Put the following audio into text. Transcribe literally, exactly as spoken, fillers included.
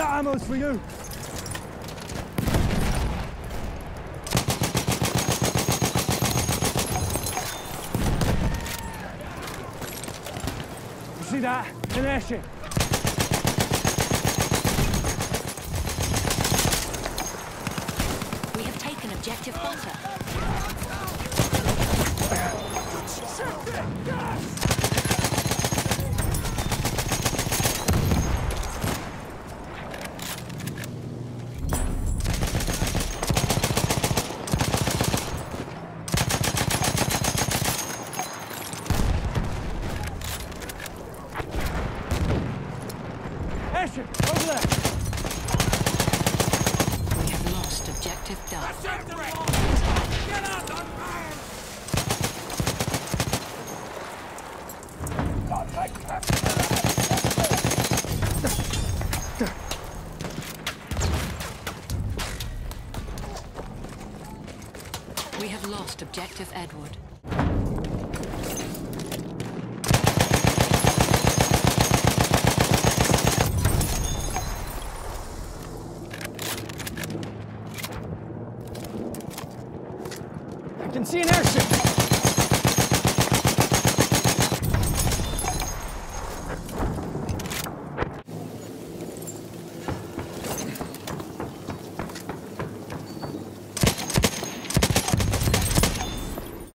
That ammo's for you. You see that? An airship. We have taken objective butter. Airship, over there. We have lost objective Duff. Get out on fire! We have lost objective Edward. I can see an airship.